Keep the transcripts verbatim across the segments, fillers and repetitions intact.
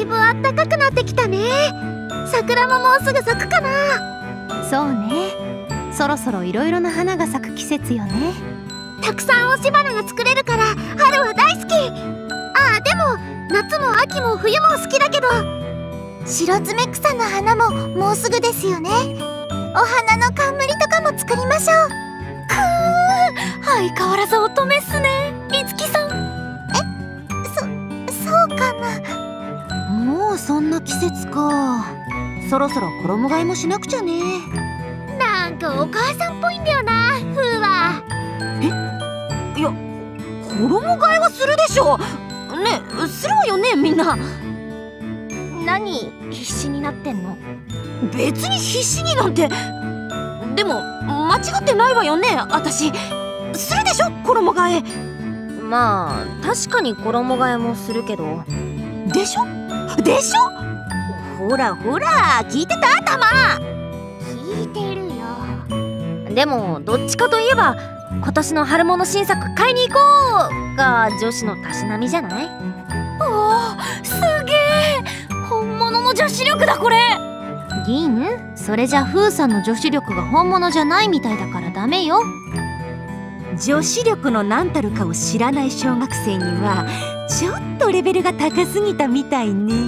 ぶ暖かくなってきたね。桜ももうすぐ咲くかな。 そうね、そろそろいろいろな花が咲く季節よね。 たくさん押し花が作れるから春は大好き。ああ、でも夏も秋も冬も好きだけど、白爪草の花ももうすぐですよね。お花の冠とかも作りましょう。 くー、相変わらず乙女っすね、いつきさん。 え、そ、そうかな。 もうそんな季節か。そろそろ衣替えもしなくちゃね。 なんかお母さんっぽいんだよな、ふーは。 え、いや、衣替えはするでしょ。ね、するわよね、みんな。 何必死になってんの？ 別に必死になんて。でも間違ってないわよね、私。するでしょ、衣替え。 まあ確かに衣替えもするけど。 でしょでしょ。ほらほら、聞いてたたま。 聞いてるよ。でもどっちかといえば今年の春物新作買いに行こうが女子のたしなみじゃない？ おお、すげえ、本物の女子力だこれ。 銀、それじゃフーさんの女子力が本物じゃないみたいだからダメよ。 女子力の何たるかを知らない小学生にはちょっとレベルが高すぎたみたいね。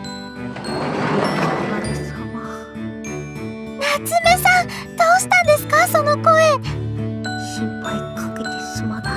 夏目さん、どうしたんですか、その声。心配かけてすまない。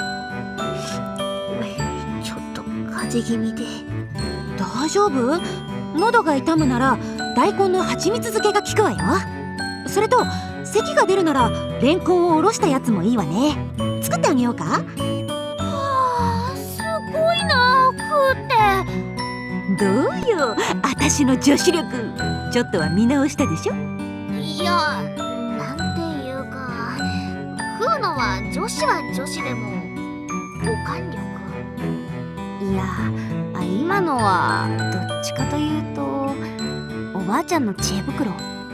ちょっと風邪気味で。 大丈夫？喉が痛むなら大根の蜂蜜漬けが効くわよ。それと咳が出るならレンコンをおろしたやつもいいわね。作ってあげようか。はあ、すごいな、ふーって。 どうよ、私の女子力ちょっとは見直したでしょ。 いや、なんていうか、ふーのは女子は女子でもおかん力。いや、あ、今のはどっちかというとおばあちゃんの知恵袋。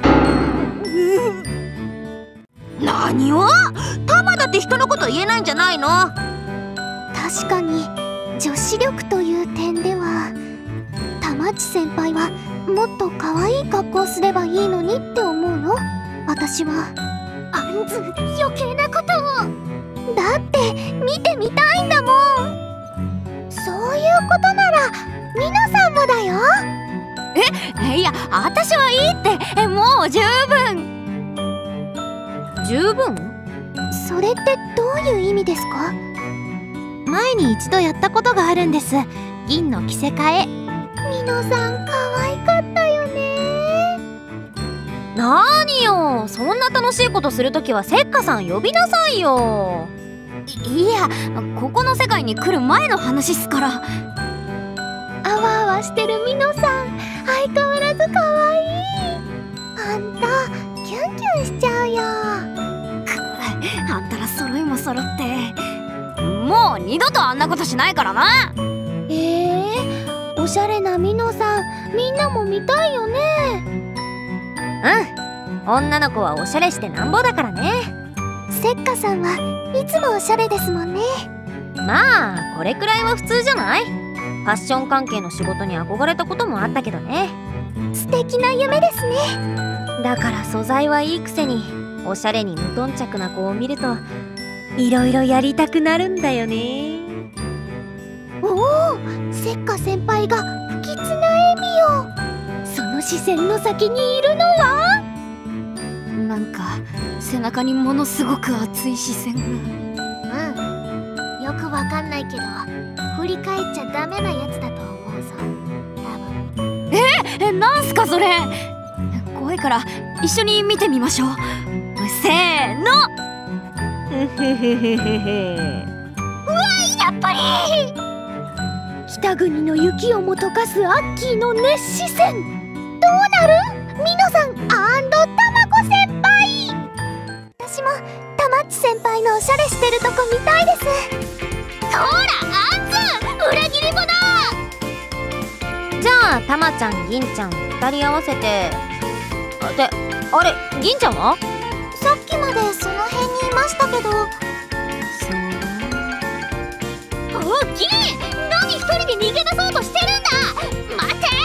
何を？タマだって人のこと言えないんじゃないの？ 確かに女子力という点では田町先輩はもっと可愛い格好をすればいいのにって思うの。私はあんず余計なことを。だって見てみたいんだもん。そういうことならみなさんもだよ。 え、いや、私はいいって。え、もう十分。 十分？それってどういう意味ですか？ 前に一度やったことがあるんです。銀の着せ替え。 みのさん可愛かったよね。 なーによ、そんな楽しいことするときはせっかさん呼びなさいよ。い、いや、ここの世界に来る前の話っすから。 あわあわしてるみのさん、相変わらず可愛い。あんたキュンキュンしちゃうよ。 く、あんたら揃いも揃って。もう二度とあんなことしないからな。 えー、おしゃれなみのさん、みんなも見たいよね。 うん、女の子はおしゃれしてなんぼだからね。 せっかさんはいつもおしゃれですもんね。 まあこれくらいは普通じゃない？ファッション関係の仕事に憧れたこともあったけどね。 素敵な夢ですね。 だから素材はいいくせにおしゃれに無頓着な子を見るといろいろやりたくなるんだよね。 おお、せっか先輩が不吉な笑みを。その視線の先にいるのは、 なんか背中にものすごく熱い視線が。 うん、よくわかんないけど振り返っちゃダメなやつだと思うぞ、多分。 え、なんすかそれ。怖いから一緒に見てみましょう。せーの。ふふふふふ。 うわ、やっぱり北国の雪をも溶かすアッキーの熱視線。どうなる？みのさんたまこ先輩。私もたまっち先輩のおしゃれしてるとこ見たいです。ほら、あんず裏切り者。 じゃあたまちゃん、銀ちゃんふたり合わせて。で、あれ、銀ちゃんは？ さっきまでその辺にいましたけど。 そう。 おっ、銀、何一人で逃げ出そうとしてるんだ。待って。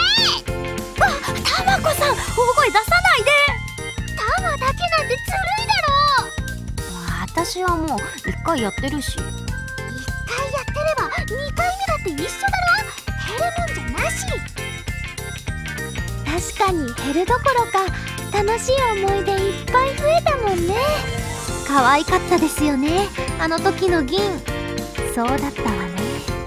私はもういっかいやってるし。 いっかいやってればにかいめだって一緒だろ。減るもんじゃなし。確かに減るどころか楽しい思い出いっぱい増えたもんね。可愛かったですよね、あの時の銀。そうだったわね。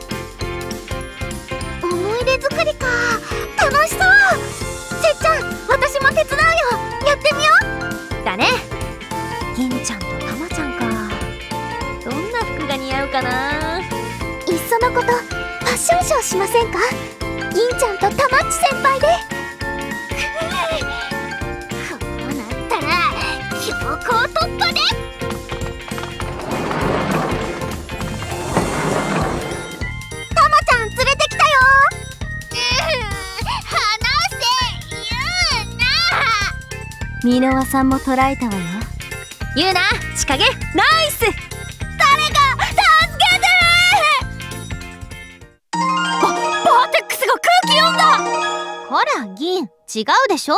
思い出作りか、楽しそう。せっちゃん、私も手伝うよ。やってみよう。 だね。銀ちゃんとたまちゃんか。どんな服が似合うかな。 いっそのことファッションショーしませんか。銀ちゃんとたまっち先輩で。こうなったら強行突破で。たまちゃん連れてきたよ。離せユーナ。 箕輪さんも捉えたわよ。ユーナ、仕掛けナイス。 誰か助けて。 ババーテックスが空気読んだ。 ほら銀、違うでしょ。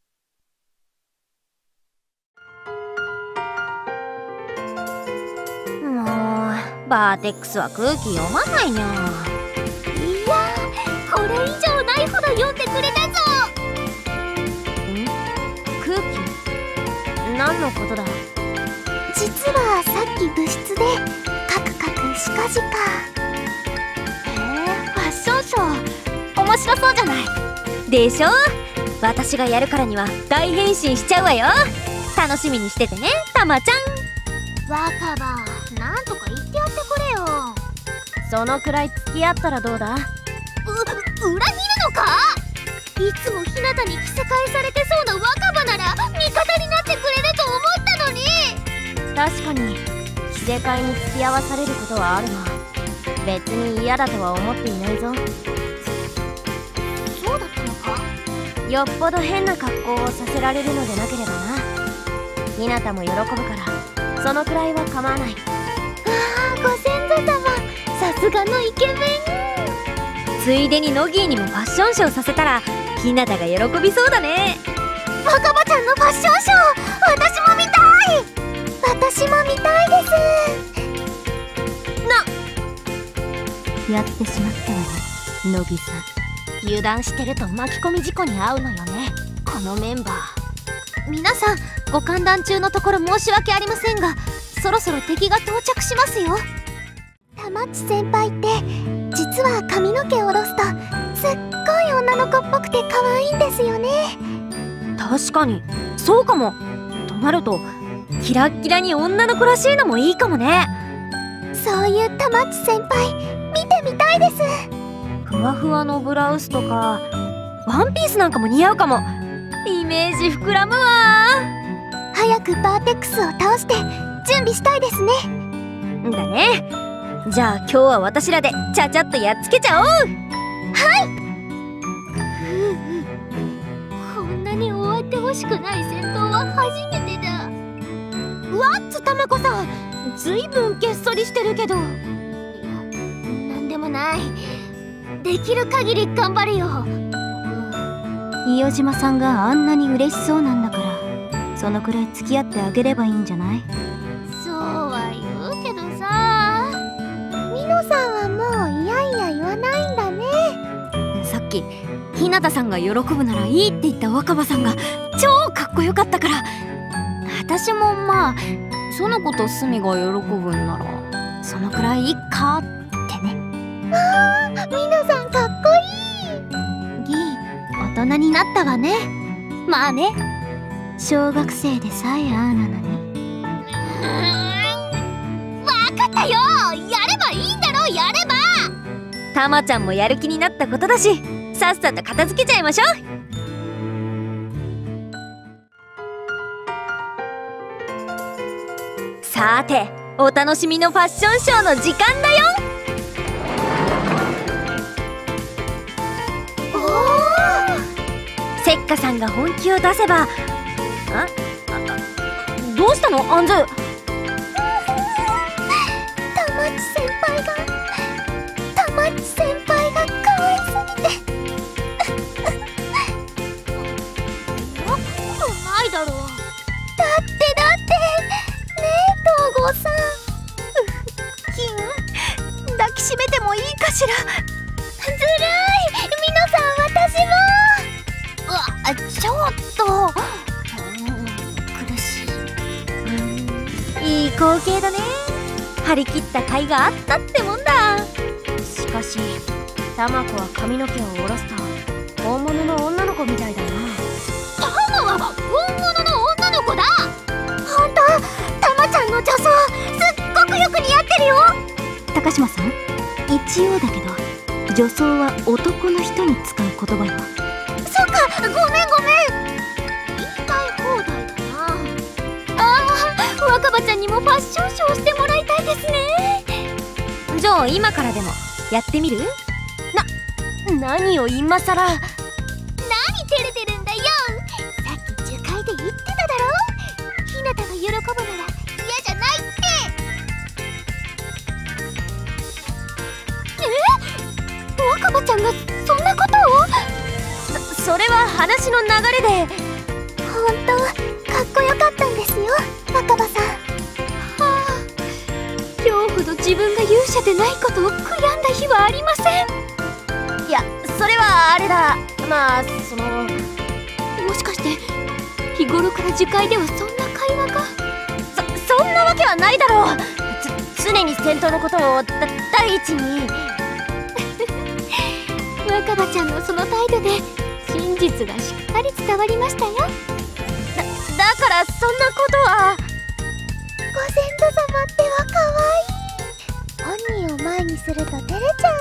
もうバーテックスは空気読まないにゃ。 いやー、これ以上ないほど読んでくれたぞ。 ん？空気？何のことだ？ 実はさっき部室でカクカクシカジカ。 へえ、ファッションショー面白そうじゃないでしょ。私がやるからには大変身しちゃうわよ。楽しみにしててね、たまちゃん。 若葉、なんとか言ってやってくれよ。 そのくらい付き合ったらどうだ。 う、裏切るのか。いつもひなたに着せ替えされてそうな若葉なら味方になってくれると思ったのに。 確かに着せ替えに付き合わされることはあるが、別に嫌だとは思っていないぞ。 そうだったのか。 よっぽど変な格好をさせられるのでなければな。ひなたも喜ぶからそのくらいは構わない。 ああ、ご先祖様、さすがのイケメン。 ついでにノギーにもファッションショーさせたらひなたが喜びそうだね。 若葉ちゃんのファッションショー、私も見たい。私も見たいです。 な、やってしまったわね、乃木さん。 油断してると巻き込み事故に遭うのよね、このメンバー。皆さん、ご歓談中のところ申し訳ありませんが、そろそろ敵が到着しますよ。たまっち先輩って実は髪の毛を下ろすとすっごい女の子っぽくて可愛いんですよね。 確かにそうかも。となるとキラッキラに女の子らしいのもいいかもね。 そういうたまっち先輩見てみたいです。 ふわふわのブラウスとかワンピースなんかも似合うかも。イメージ膨らむわ。 早くバーテックスを倒して準備したいですね。 だね。じゃあ今日は私らでちゃちゃっとやっつけちゃおう。 はい。こんなに終わってほしくない戦闘は初めてだ。わっつたまこさん、ずいぶんげっそりしてるけど。いや、なんでもない。できる限り頑張るよ。 伊予島さんがあんなに嬉しそうなんだから、そのくらい付き合ってあげればいいんじゃない？ そうは言うけどさ、ミノさんはもういやいや言わないんだね。 さっき日向さんが喜ぶならいいって言った若葉さんが超かっこよかったから、私もまあその子とスミが喜ぶんならそのくらいいいかってね。 あー、ミノさんかっこいい。ギー、大人になったわね。 まあね、 小学生でさえああなのに。わかったよ、やればいいんだろ。やれば。 たまちゃんもやる気になったことだし、さっさと片付けちゃいましょう。さて、お楽しみのファッションショーの時間だよ。 おお、 せっかさんが本気を出せば。あ、あ、どうしたのアンズ？ たまっち先輩がたまっち先輩が可愛すぎて。そんなことないだろう。だってだってねえ東郷さん、 抱きしめてもいいかしら。 ずるい。皆さん、私も。うわ、ちょっと、うん、苦しい。 いい光景だね。張り切った甲斐があったってもんだ。しかしタマ子は髪の毛を下ろすと本物の女の子みたいだな。 タマは本物の女の子だ。ほんと、タマちゃんの女装すっごくよく似合ってるよ。 高島さん、一応だけど女装は男の人に使う言葉よ。 そっか、ごめんごめん。言いたい放題だな。ああ、若葉ちゃんにもファッションショーしてもらいたいですね。 じゃあ今からでもやってみる？な、何を今さら。 何照れてるんだよ。さっき樹海で言ってただろ。ひなたが喜ぶなら嫌じゃないって。え？若葉ちゃんがそんなことを？ そ、それは話の流れで。 ほんと、かっこよかったんですよ、若葉さん。はあ、今日ほど自分が勇者でないことを悔やんだ日はありません。 いや、それはあれだ。まあその、 もしかして日頃から樹海ではそんな会話が。 そ、そんなわけはないだろう。つ、常に戦闘のことをだ第一に。 若葉ちゃんのその態度で真実がしっかり伝わりましたよ。だ、 だからそんなことは。 ご先祖様っては可愛い。本人を前にすると照れちゃ